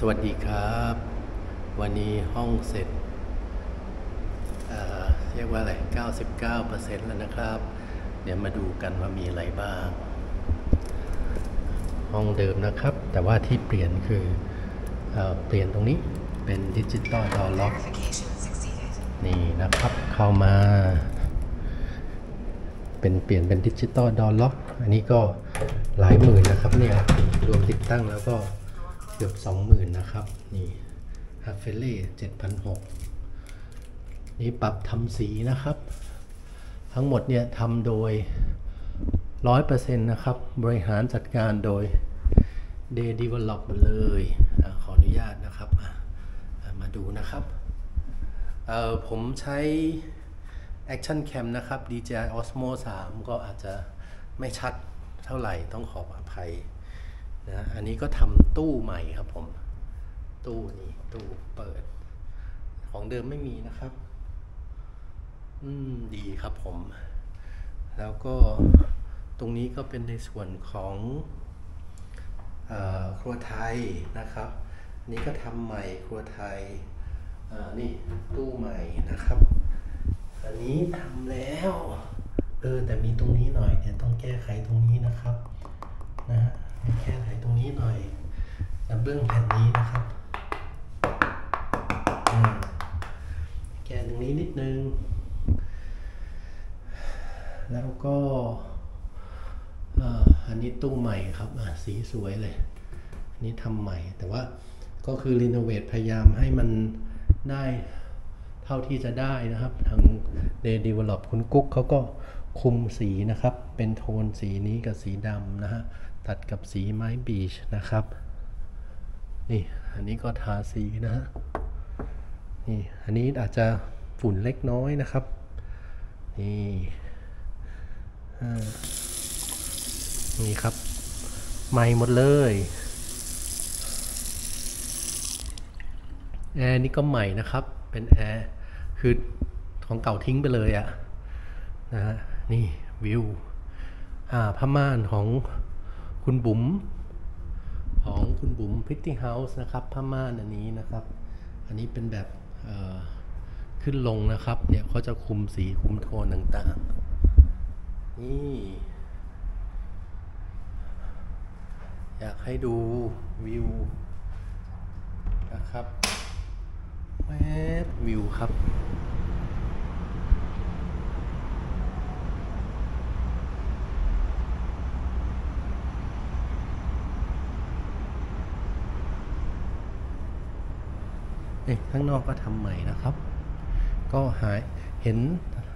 วัสดีครับวันนี้ห้องเสร็จเรียกว่าอะไร 99% แล้วนะครับเดี๋ยวมาดูกันว่ามีอะไรบ้างห้องเดิมนะครับแต่ว่าที่เปลี่ยนคือเปลี่ยนตรงนี้เป็นดิจิตอลดอร์ล็อกนี่นะครับเข้ามาเปลี่ยนเป็นดิจิตอลดอร์ล็อกอันนี้ก็หลายหมื่นนะครับเนี่ยรวมติดตั้งแล้วก็เกือบ 20,000 นะครับนี่ฮาเฟเล่7,600นี่ปรับทำสีนะครับทั้งหมดเนี่ยทำโดย 100% นะครับบริหารจัดการโดย Day Develop เลยขออนุญาตนะครับมาดูนะครับผมใช้ Action Cam นะครับ DJI Osmo 3 ก็อาจจะไม่ชัดเท่าไหร่ต้องขออภัยนะอันนี้ก็ทำตู้ใหม่ครับผมตู้เปิดของเดิมไม่มีนะครับดีครับผมแล้วก็ตรงนี้ก็เป็นในส่วนของครัวไทยนะครับนี่ก็ทำใหม่ครัวไทยนี่ตู้ใหม่นะครับอันนี้ทำแล้วแต่มีตรงนี้หน่อยเนี่ยต้องแก้ไขตรงนี้นะครับนะฮะแก้ไขตรงนี้หน่อยเบื้องแผ่นนี้นะครับแก้ตรงนี้นิดนึงแล้วก็อันนี้ตู้ใหม่ครับสีสวยเลยอันนี้ทำใหม่แต่ว่าก็คือรีโนเวทพยายามให้มันได้เท่าที่จะได้นะครับทาง Day Develop คุณกุ๊กเขาก็คุมสีนะครับเป็นโทนสีนี้กับสีดำนะฮะตัดกับสีไม้บีชนะครับนี่อันนี้ก็ทาสีนะฮะนี่อันนี้อาจจะฝุ่นเล็กน้อยนะครับนี่นี่ครับใหม่หมดเลยแอร์นี่ก็ใหม่นะครับเป็นแอร์คือของเก่าทิ้งไปเลยอะนะฮะนี่วิวผ้าม่านของคุณบุ๋มPretty House นะครับผ้าม่านอันนี้นะครับอันนี้เป็นแบบขึ้นลงนะครับเนี่ยเขาจะคุมสีคุมโทนต่างๆนี่อยากให้ดูวิวนะครับแวบวิวครับข้างนอกก็ทำใหม่นะครับก็เห็น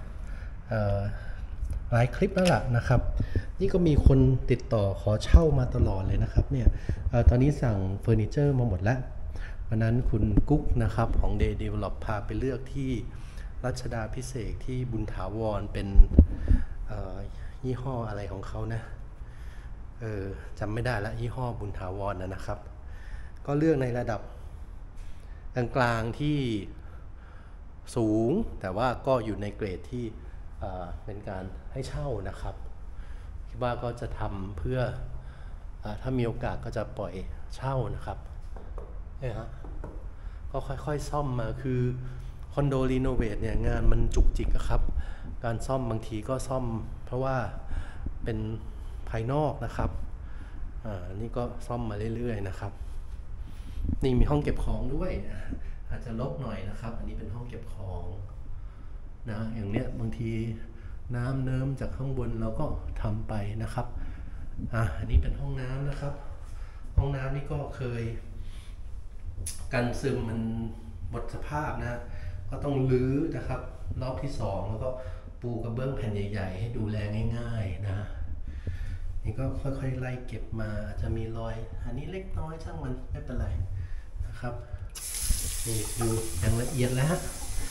หลายคลิปแล้วล่ะนะครับนี่ก็มีคนติดต่อขอเช่ามาตลอดเลยนะครับเนี่ยตอนนี้สั่งเฟอร์นิเจอร์มาหมดแล้ววันนั้นคุณกุ๊กนะครับของ Day Develop พาไปเลือกที่รัชดาภิเษกที่บุญถาวรเป็นยี่ห้ออะไรของเขานะจำไม่ได้ละยี่ห้อบุญถาวรนะครับก็เลือกในระดับกลางๆที่สูงแต่ว่าก็อยู่ในเกรดที่เป็นการให้เช่านะครับคิดว่าก็จะทำเพื่อถ้ามีโอกาสก็จะปล่อยเช่านะครับนี่ฮะก็ค่อยๆซ่อมมาคือคอนโดรีโนเวทเนี่ยงานมันจุกจิกครับการซ่อมบางทีก็ซ่อมเพราะว่าเป็นภายนอกนะครับนี่ก็ซ่อมมาเรื่อยๆนะครับนี่มีห้องเก็บของด้วยอาจจะรกหน่อยนะครับอันนี้เป็นห้องเก็บของนะอย่างเนี้ยบางทีน้ำเนิ้มจากข้างบนเราก็ทำไปนะครับอันนี้เป็นห้องน้ำนะครับห้องน้ำนี่ก็เคยกันซึมมันหมดสภาพนะก็ต้องรื้อนะครับรอบที่2แล้วก็ปูกระเบื้องแผ่นใหญ่ๆให้ดูแลง่ายๆนะนี่ก็ค่อยๆไล่เก็บมาอาจจะมีรอยอันนี้เล็กน้อยช่างมันไม่เป็นไรนะครับนี่ดูอย่างละเอียดแล้วฮะ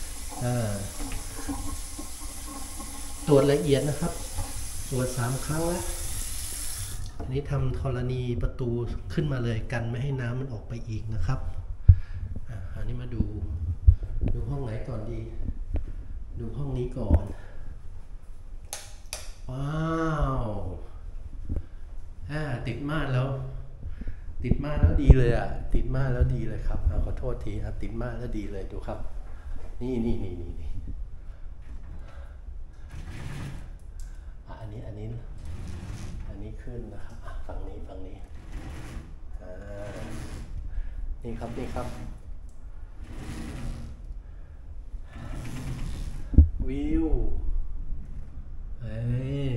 ตรวจละเอียดนะครับตรวจ3 ครั้งแล้วอันนี้ทำธรณีประตูขึ้นมาเลยกันไม่ให้น้ำมันออกไปอีกนะครับอันนี้มาดูห้องไหนก่อนดีดูห้องนี้ก่อนว้าวติดม่านแล้วติดมากแล้วดีเลยอ่ะติดมากแล้วดีเลยครับขอโทษทีครับติดมากแล้วดีเลยดูครับนี่อันนี้ขึ้นนะครับฝั่งนี้อ่านี่ครับวิวเอ้ย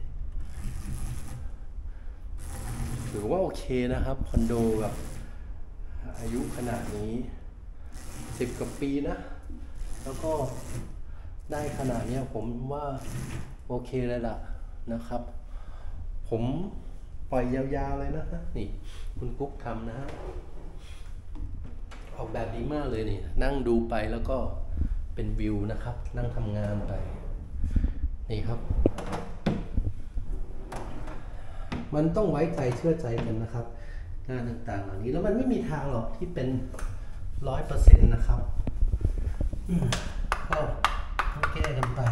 ถือว่าโอเคนะครับคอนโดแบบอายุขนาดนี้10 กว่าปีนะแล้วก็ได้ขนาดนี้ผมว่าโอเคเลยล่ะนะครับผมปล่อยยาวๆเลยนะนี่คุณกุ๊กทำนะออกแบบดีมากเลยนี่นั่งดูไปแล้วก็เป็นวิวนะครับนั่งทำงานไปนี่ครับมันต้องไว้ใจเชื่อใจกันนะครับงานต่างๆเหล่านี้แล้วมันไม่มีทางหรอกที่เป็น100%นะครับก็ต้องแก้กันไป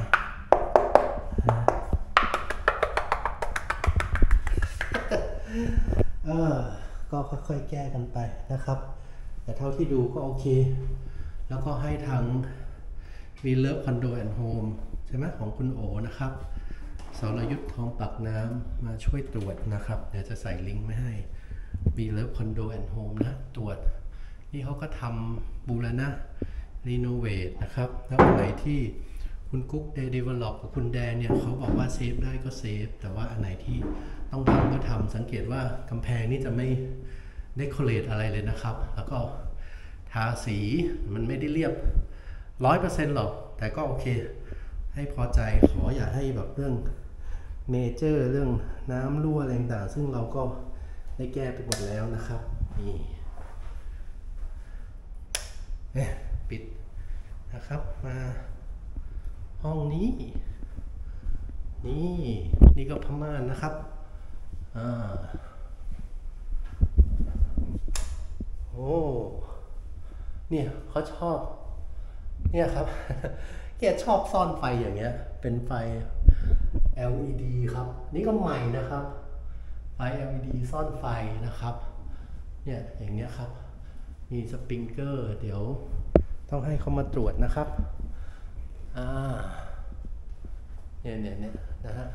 ก็ค่อยๆแก้กันไปนะครับแต่เท่าที่ดูก็โอเคแล้วก็ให้ทางวีเลิฟคอนโดแอนด์โฮมใช่ไหมของคุณโอนะครับสรยุทธทองปักน้ำมาช่วยตรวจนะครับเดี๋ยวจะใส่ลิงก์ไว้ให้วีเลิฟคอนโดแอนด์โฮมนะตรวจนี่เขาก็ทำบูรณะรีโนเวทนะครับแล้วอันไหนที่คุณกุ๊กเดเวลลอปกับคุณแดนเนี่ยเขาบอกว่าเซฟได้ก็เซฟแต่ว่าอันไหนที่ต้องทำก็ทำสังเกตว่ากำแพงนี่จะไม่เดคอเรทอะไรเลยนะครับแล้วก็ทาสีมันไม่ได้เรียบ100%หรอกแต่ก็โอเคให้พอใจขออย่าให้แบบเรื่องเมเจอร์เรื่องน้ำรั่วอะไรต่างๆซึ่งเราก็ได้แก้ไปหมดแล้วนะครับนี่ปิดนะครับมาห้องนี้นี่ก็ผ้าม่านนะครับโอ้เนี่ยเขาชอบเนี่ยครับแกชอบซ่อนไฟอย่างเงี้ยเป็นไฟ LED ครับนี่ก็ใหม่นะครับไฟ LED ซ่อนไฟนะครับเนี่ยอย่างเงี้ยครับมีสปริงเกอร์เดี๋ยวต้องให้เขามาตรวจนะครับเนี่ยนะฮะ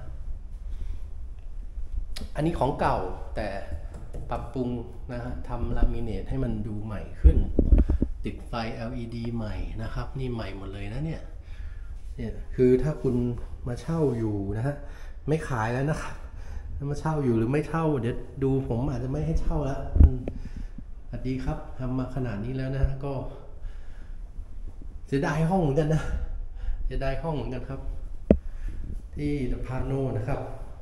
อันนี้ของเก่าแต่ปรับปรุงนะฮะทำลามิเนตให้มันดูใหม่ขึ้นติดไฟ LED ใหม่นะครับนี่ใหม่หมดเลยนะเนี่ยคือถ้าคุณมาเช่าอยู่นะฮะไม่ขายแล้วนะครับถ้ามาเช่าอยู่หรือไม่เช่าเดี๋ยวดูผมอาจจะไม่ให้เช่าแล้วสวัสดีครับทำมาขนาดนี้แล้วนะก็เสียดายห้องเหมือนกันนะเสียดายห้องเหมือนกันครับที่เดอะพาโนนะครับ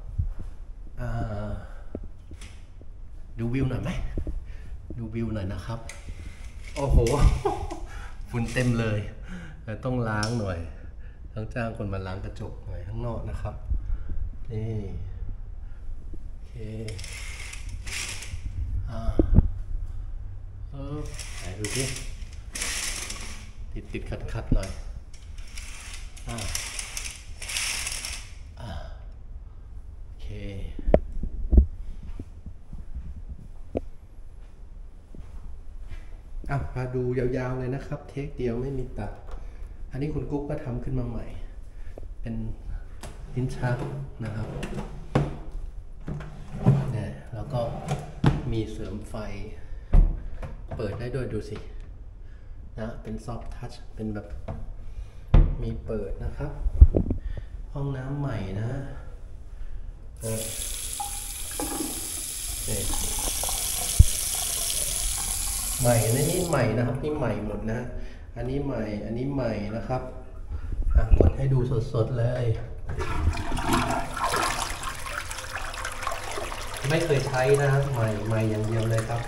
ดูวิวหน่อยไหมดูวิวหน่อยนะครับโอ้โหฝุ่นเต็มเลยต้องล้างหน่อยต้องจ้างคนมาล้างกระจกหน่อยข้างนอกนะครับนี่โอเคไหนดูดิติดขัดหน่อยโอเคมาดูยาวๆเลยนะครับเทคเดียวไม่มีตัดอันนี้คุณกุ๊กก็ทำขึ้นมาใหม่เป็นลิ้นชักนะครับเนี่ยแล้วก็มีเสริมไฟเปิดได้ด้วยดูสินะเป็นซอฟท์ทัชเป็นแบบมีเปิดนะครับห้องน้ำใหม่นะใหม่นี่ใหม่นะครับนี่ใหม่หมดนะอันนี้ใหม่อันนี้ใหม่นะครับกดให้ดูสดๆเลยไม่เคยใช้นะครับใหม่อย่างเดียวเลยครับ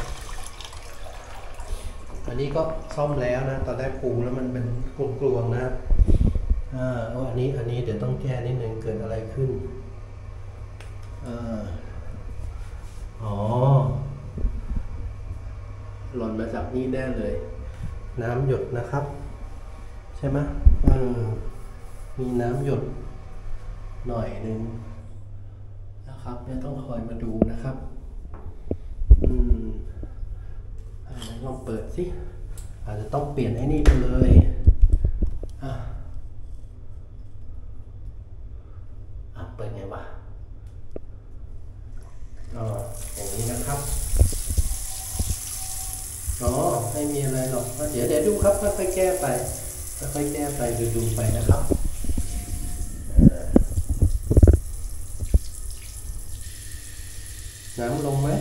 อันนี้ก็ซ่อมแล้วนะตอนแรกปูแล้วมันเป็นกลวงๆนะครับอันนี้เดี๋ยวต้องแก้นิดนึงเกิดอะไรขึ้นหล่นมาจากนี่แน่เลยน้ำหยดนะครับใช่ไหมมีน้ำหยดหน่อยนึงนะครับเนี่ยต้องคอยมาดูนะครับลองเปิดสิอาจจะต้องเปลี่ยนไอ้นี่ไปเลยเปิดไงวะอย่างนี้นะครับไม่มีอะไรหรอกเดี๋ยวดูครับค่อยๆแก้ไปค่อยๆแก้ไปดูไปนะครับน้ำลงไหม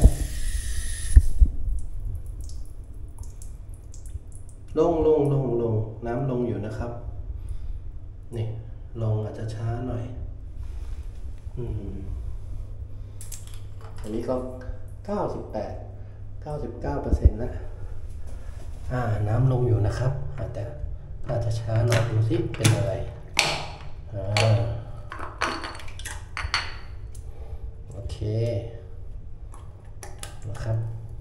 ลงน้ำลงอยู่นะครับนี่ลงอาจจะช้าหน่อยอันนี้ก็99%แล้วน้ำลงอยู่นะครับแต่อาจจะช้าหน่อยดูสิเป็นอะไรโอเคนะครับ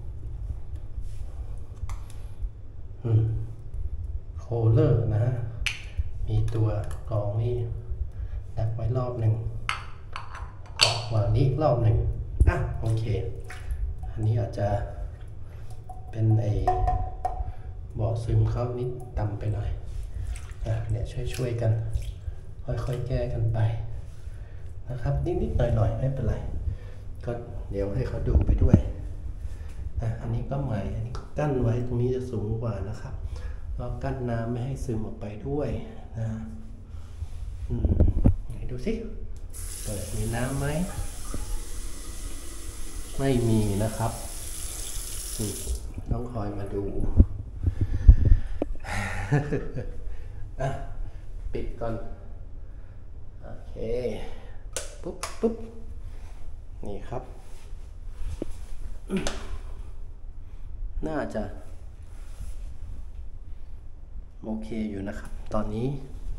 โคเลอร์นะมีตัวกรองนี่ดักไว้รอบหนึ่งก็วางนี้รอบหนึ่งโอเคอันนี้อาจจะเป็นบ่อซึมเขานิดต่ำไปหน่อยเนี่ยช่วยกันค่อยๆแก้กันไปนะครับนิดหน่อยไม่เป็นไรก็เดี๋ยวให้เขาดูไปด้วยอันนี้ก็ใหม่อันนี้กั้นไว้ตรงนี้จะสูงกว่านะครับเรากั้นน้ำไม่ให้ซึมออกไปด้วยนะให้ดูสิเปิดมีน้ำไหมไม่มีนะครับต้องคอยมาดูปิดก่อนโอเคปุ๊บนี่ครับน่าจะโอเคอยู่นะครับตอนนี้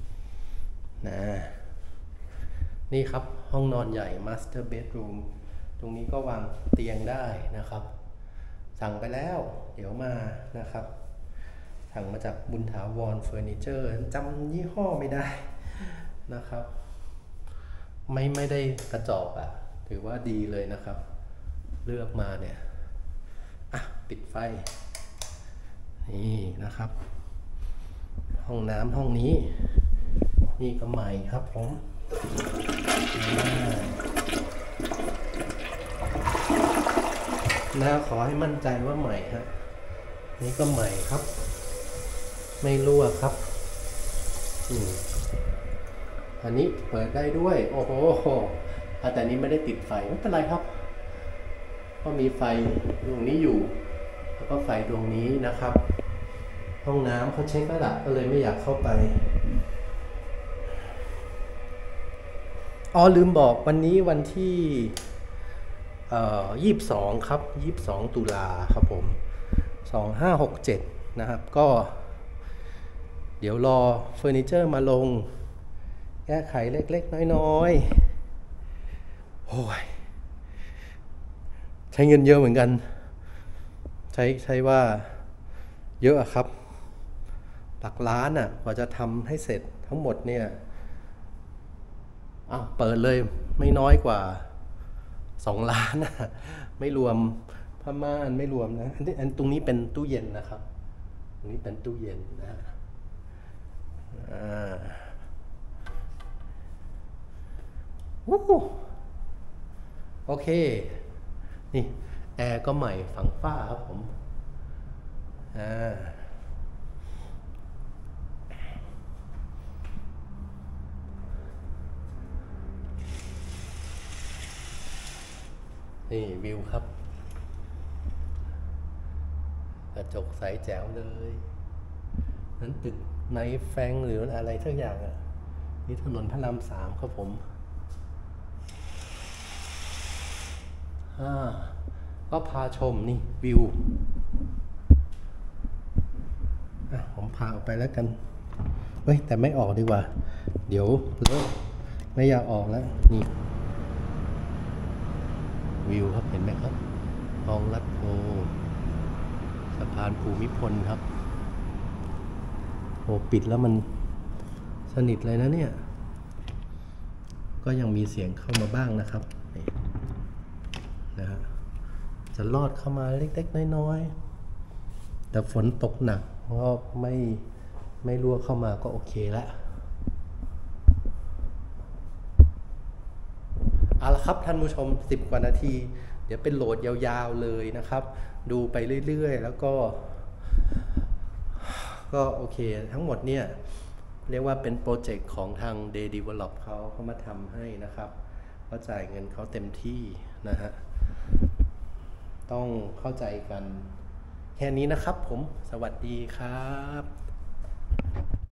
นี่ครับห้องนอนใหญ่ Master Bedroom ตรงนี้ก็วางเตียงได้นะครับสั่งไปแล้วเดี๋ยวมานะครับสั่งมาจากบุญถาวรเฟอร์นิเจอร์จำยี่ห้อไม่ได้นะครับไม่ได้กระจอกถือว่าดีเลยนะครับเลือกมาเนี่ยปิดไฟนี่นะครับห้องน้ำห้องนี้นี่ก็ใหม่ครับผมขอให้มั่นใจว่าใหม่นี่ก็ใหม่ครับไม่รั่วครับอันนี้เปิดได้ด้วยโอ้โหแต่นี้ไม่ได้ติดไฟไม่เป็นไรครับก็มีไฟดวงนี้อยู่แล้วก็ไฟดวงนี้นะครับห้องน้ำเขาเช็คแล้วล่ะก็เลยไม่อยากเข้าไปลืมบอกวันนี้วันที่22ครับ22ตุลาครับผม2567นะครับก็เดี๋ยวรอเฟอร์นิเจอร์มาลงแก้ไขเล็กๆน้อยๆโอ้ยใช้เงินเยอะเหมือนกันใช้ว่าเยอะครับหลักล้านกว่าจะทำให้เสร็จทั้งหมดเนี่ยเปิดเลยไม่น้อยกว่า2 ล้านไม่รวมผ้าม่านไม่รวมนะอันตรงนี้เป็นตู้เย็นนะครับตรงนี้เป็นตู้เย็นนะโอเคนี่แอร์ก็ใหม่ฝั่งฝ้าครับผมนี่วิวครับกระจกใสแจ๋วเลยนั้นตึกในแฟงหรืออะไรทุกอย่างนี่ถนนพระราม 3ครับผมก็พาชมนี่วิวผมพาออกไปแล้วกันแต่ไม่ออกดีกว่าเดี๋ยวไม่อยากออกแล้วนี่วิวครับเห็นไหมครับคลองลัดโพสะพานภูมิพลครับปิดแล้วมันสนิทเลยนะเนี่ยก็ยังมีเสียงเข้ามาบ้างนะครับนะฮะจะลอดเข้ามาเล็กๆน้อยแต่ฝนตกหนักก็ไม่รั่วเข้ามาก็โอเคแล้วเอาละครับท่านผู้ชม10 กว่านาทีเดี๋ยวเป็นโหลดยาวๆเลยนะครับดูไปเรื่อยๆแล้วก็โอเคทั้งหมดเนี่ยเรียกว่าเป็นโปรเจกต์ของทาง Day Develop เขามาทำให้นะครับก็จ่ายเงินเขาเต็มที่นะฮะต้องเข้าใจกันแค่นี้นะครับผมสวัสดีครับ